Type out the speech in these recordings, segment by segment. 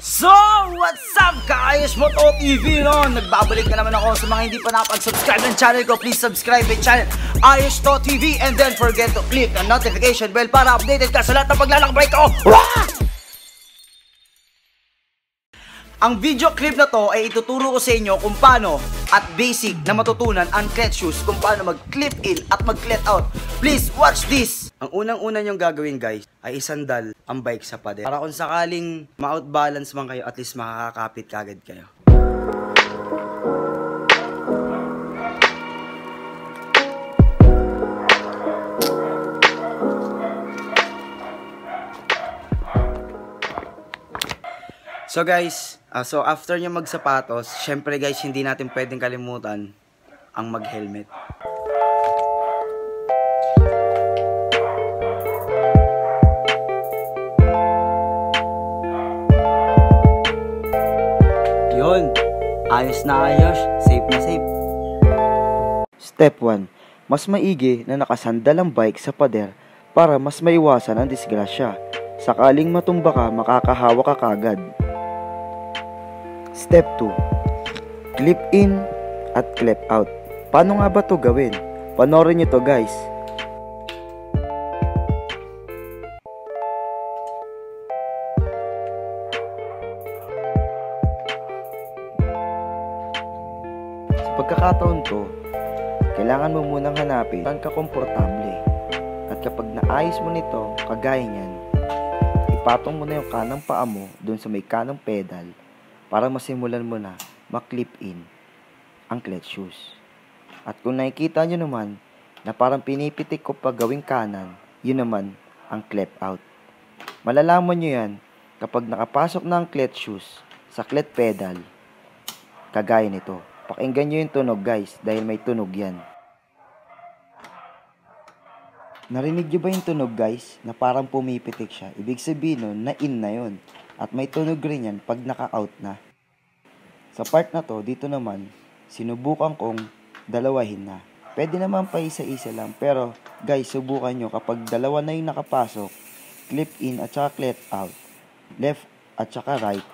So, what's up, Ka Ayosh To TV, no? Nagbabalik na naman ako sa mga hindi pa nakapag-subscribe ng channel ko. Please subscribe my channel, Ayos To TV, and then forget to click the notification bell para updated ka sa lahat ng paglalakbay ko. Ang video clip na to ay ituturo ko sa inyo kung paano at basic na matutunan ang CLEAT shoes, kung paano mag-clip in at mag-CLEAT out. Please watch this! Ang unang-una nyong gagawin, guys, ay isandal ang bike sa pader. Para kung sakaling ma-outbalance man kayo, at least makakakapit kagad kayo. So guys, so after nyo magsapatos, syempre guys, hindi natin pwedeng kalimutan ang mag-helmet. Yun, ayos na ayos, safe na safe. Step 1. Mas maigi na nakasandal ang bike sa pader para mas maiwasan ang disgrasya. Sakaling matumba ka, makakahawa ka kagad. Step 2. Clip in at clip out. Paano nga ba to gawin? Panoorin nyo to, guys. Sa pagkakataon to, kailangan mo munang hanapin saan ka komportable. At kapag naayos mo nito, kagaya nyan, ipatong mo na yung kanang paa mo dun sa may kanang pedal para masimulan mo na ma-clip in ang CLEAT shoes. At kung nakikita nyo naman na parang pinipitik ko pa gawing kanan, yun naman ang clip out. Malalaman nyo yan kapag nakapasok na ang CLEAT shoes sa CLEAT pedal, kagaya nito. Pakinggan nyo yung tunog, guys, dahil may tunog yan. Narinig nyo ba yung tunog, guys, na parang pumipitik siya? Ibig sabihin nun na in na yun. At may tunog rin yan pag naka-out na. Sa part na to, dito naman, sinubukan kong dalawahin na. Pwede naman pa isa-isa lang. Pero, guys, subukan nyo kapag dalawa na yung nakapasok, clip in at saka clip out, left at saka right,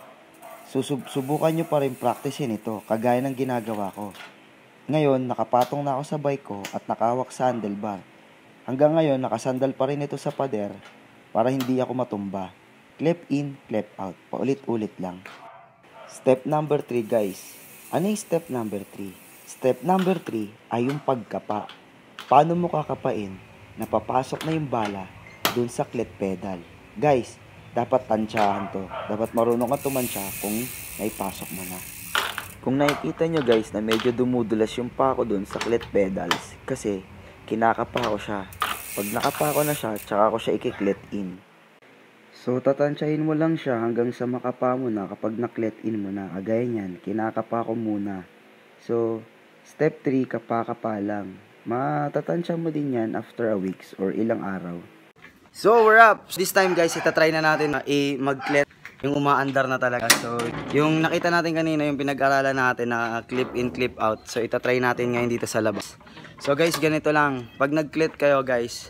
subukan nyo pa rin practicein ito, kagaya ng ginagawa ko. Ngayon, nakapatong na ako sa bike ko at nakawak sa handlebar. Hanggang ngayon, nakasandal pa rin ito sa pader para hindi ako matumba. Clip in, clip out. Paulit-ulit lang. Step number 3, guys. Ano yung step number 3? Step number 3 ay yung pagkapa. Paano mo kakapain na papasok na yung bala dun sa CLEAT pedal? Guys, dapat tansyahan to. Dapat marunong ka tumansya kung naipasok mo na. Kung nakikita nyo, guys, na medyo dumudulas yung pa ko dun sa CLEAT pedals kasi kinakapa ko siya. Pag nakapa ko na siya, tsaka ko siya i-clip in. So, tatansyahin mo lang siya hanggang sa makapa mo na kapag na-clip in mo na. Agaya niyan, kinakapa ko muna. So, step 3, kapa-kapa lang. Matatansya mo din yan after a weeks or ilang araw. So, we're up! This time, guys, itatry na natin na mag-CLEAT yung umaandar na talaga. So, yung nakita natin kanina, yung pinag-aralan natin na clip in, clip out. So, itatry natin ngayon dito sa labas. So, guys, ganito lang. Pag nag-CLEAT kayo, guys,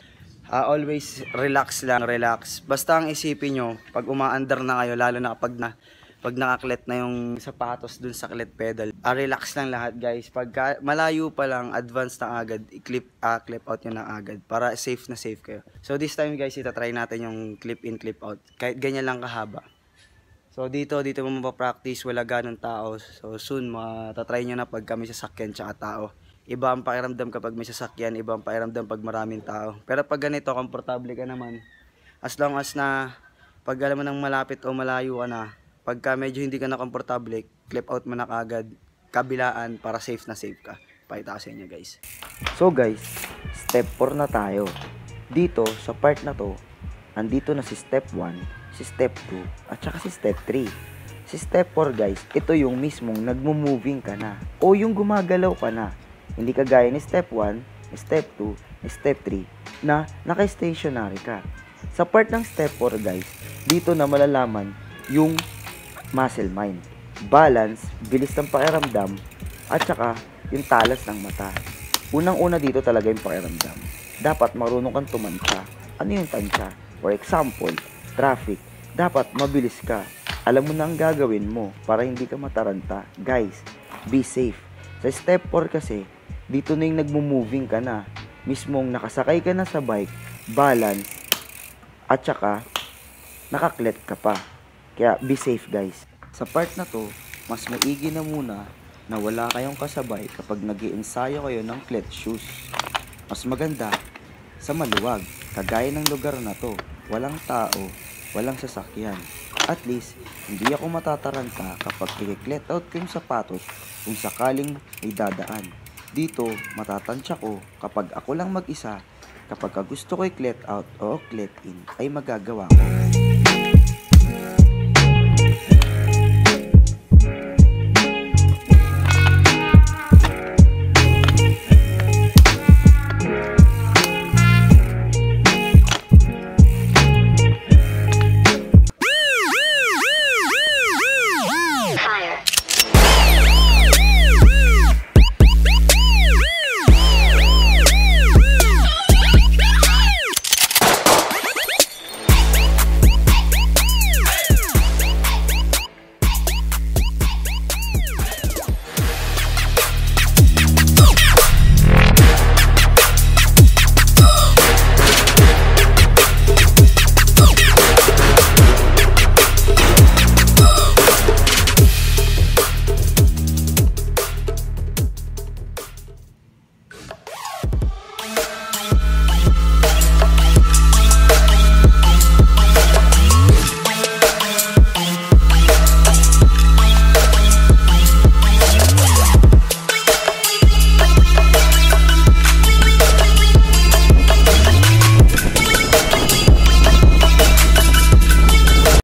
always relax lang, relax. Basta ang isipin nyo, pag umaandar na kayo, lalo na pag naka-CLEAT na yung sapatos dun sa CLEAT pedal, relax lang lahat, guys. Pag malayo pa lang, advance na agad, clip out nyo na agad para safe na safe kayo. So this time, guys, itatry natin yung clip in, clip out. Kahit ganyan lang kahaba. So dito mo mapapractice, wala ganong tao. So soon, matatry nyo na pag kami sasakyan tsaka tao. Iba ang pakiramdam kapag may sasakyan, iba ang pakiramdam pag maraming tao. Pero pag ganito, komportable ka naman. As long as na, pag alam mo nang malapit o malayo ka na, pagka medyo hindi ka na komportable, clip out mo na kagad, kabilaan para safe na safe ka. Pakita ko sa inyo, guys. So, guys, step 4 na tayo. Dito, sa part na to, andito na si step 1, si step 2, at saka si step 3. Si step 4, guys, ito yung mismong nagmo-moving ka na o yung gumagalaw ka na. Hindi kagaya ni step 1, step 2, step 3 na naka-stationary ka. Sa part ng step 4, guys, dito na malalaman yung muscle mind, balance, bilis ng pakiramdam, at saka yung talas ng mata. Unang-una dito talaga yung pakiramdam. Dapat marunong kang tumansya. Ano yung tansya? For example, traffic. Dapat mabilis ka. alam mo na ang gagawin mo para hindi ka mataranta. Guys, be safe. Sa step 4 kasi, dito na yung nagmo-moving ka na. Mismong nakasakay ka na sa bike, balance, at saka nakaklet ka pa. Kaya be safe guys. Sa part na to, mas maigi na muna na wala kayong kasabay kapag nag-iensayo kayo ng CLEAT shoes. Mas maganda sa maluwag, kagaya ng lugar na to. Walang tao, walang sasakyan. At least, hindi ako matataranta kapag i-CLEAT out ko yung sapatos kung sakaling may dadaan. Dito, matatansya ko kapag ako lang mag-isa, kapag gusto ko i-CLEAT out o CLEAT in, ay magagawa ko.